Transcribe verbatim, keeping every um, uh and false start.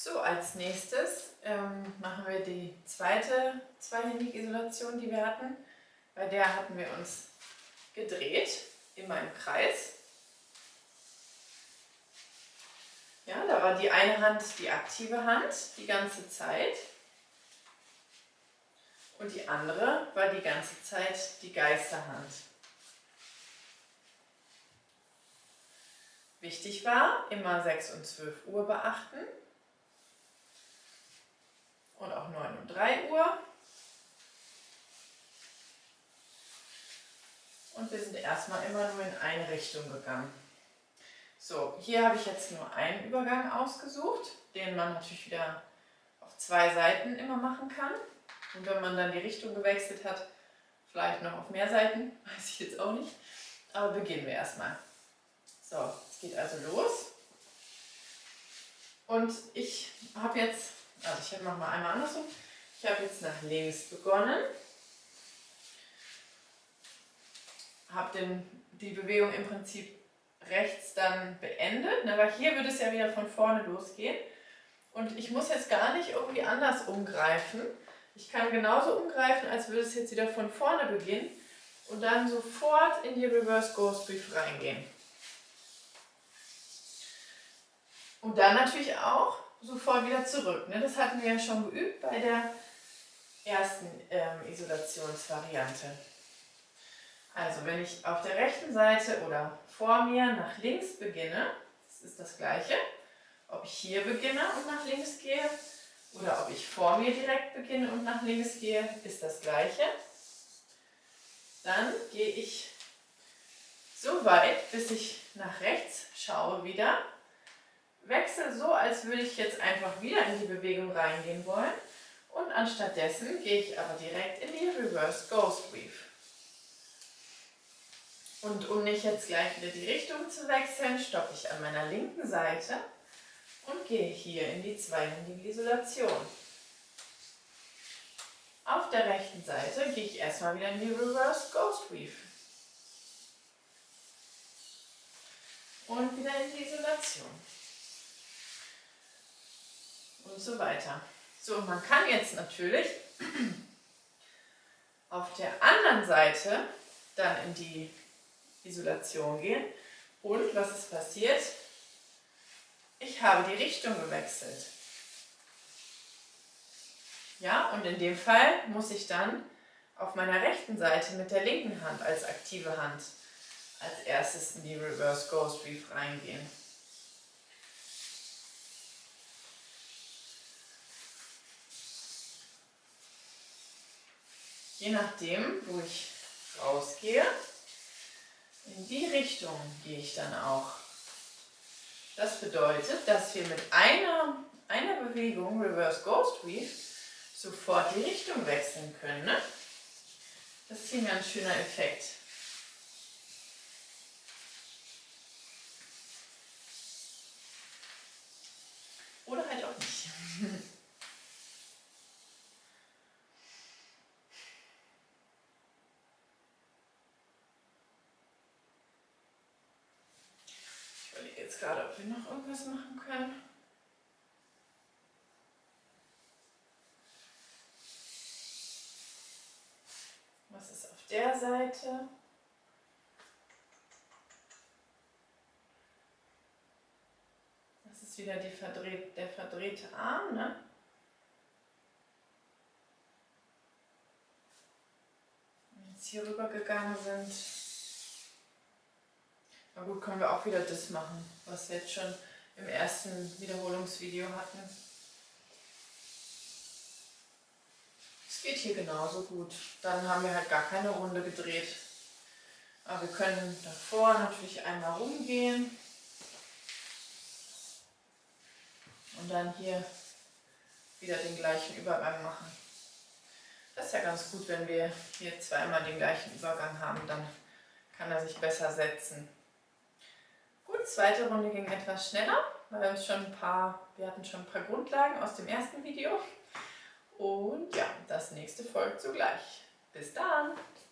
So, als nächstes ähm, machen wir die zweite zweihändige Isolation, die wir hatten. Bei der hatten wir uns gedreht, immer im Kreis. Ja, da war die eine Hand die aktive Hand die ganze Zeit und die andere war die ganze Zeit die Geisterhand. Wichtig war, immer sechs und zwölf Uhr beachten und auch neun und drei Uhr. Und wir sind erstmal immer nur in eine Richtung gegangen. So, hier habe ich jetzt nur einen Übergang ausgesucht, den man natürlich wieder auf zwei Seiten immer machen kann. Und wenn man dann die Richtung gewechselt hat, vielleicht noch auf mehr Seiten, weiß ich jetzt auch nicht. Aber beginnen wir erstmal. So, es geht also los. Und ich habe jetzt, also ich mache mal einmal andersrum, ich habe jetzt nach links begonnen. Habe den, die Bewegung im Prinzip rechts dann beendet, ne, weil hier würde es ja wieder von vorne losgehen. Und ich muss jetzt gar nicht irgendwie anders umgreifen. Ich kann genauso umgreifen, als würde es jetzt wieder von vorne beginnen und dann sofort in die Reverse Ghost Weave reingehen. Und dann natürlich auch sofort wieder zurück. Ne? Das hatten wir ja schon geübt bei der ersten ähm, Isolationsvariante. Also wenn ich auf der rechten Seite oder vor mir nach links beginne, das ist das gleiche, ob ich hier beginne und nach links gehe oder ob ich vor mir direkt beginne und nach links gehe, ist das gleiche. Dann gehe ich so weit, bis ich nach rechts schaue wieder, wechsle so, als würde ich jetzt einfach wieder in die Bewegung reingehen wollen und anstattdessen gehe ich aber direkt in die Reverse Ghost Weave. Und um nicht jetzt gleich wieder die Richtung zu wechseln, stoppe ich an meiner linken Seite und gehe hier in die zweihändige Isolation. Auf der rechten Seite gehe ich erstmal wieder in die Reverse Ghost Weave. Und wieder in die Isolation. Und so weiter. So, und man kann jetzt natürlich auf der anderen Seite dann in die Isolation gehen. Und was ist passiert? Ich habe die Richtung gewechselt. Ja, und in dem Fall muss ich dann auf meiner rechten Seite mit der linken Hand als aktive Hand als erstes in die Reverse Ghost Weave reingehen. Je nachdem, wo ich rausgehe, in die Richtung gehe ich dann auch. Das bedeutet, dass wir mit einer, einer Bewegung Reverse Ghost Weave sofort die Richtung wechseln können. Ne? Das ist hier ein ganz schöner Effekt. Oder halt auch nicht. Ich überlege jetzt gerade, ob wir noch irgendwas machen können. Was ist auf der Seite? Das ist wieder die verdreht, der verdrehte Arm, ne? Wenn wir jetzt hier rüber gegangen sind. Na gut, können wir auch wieder das machen, was wir jetzt schon im ersten Wiederholungsvideo hatten. Es geht hier genauso gut. Dann haben wir halt gar keine Runde gedreht. Aber wir können davor natürlich einmal rumgehen. Und dann hier wieder den gleichen Übergang machen. Das ist ja ganz gut, wenn wir hier zweimal den gleichen Übergang haben, dann kann er sich besser setzen. Gut, zweite Runde ging etwas schneller, weil wir uns schon ein paar, wir hatten schon ein paar Grundlagen aus dem ersten Video. Und ja, das nächste folgt sogleich. Bis dann!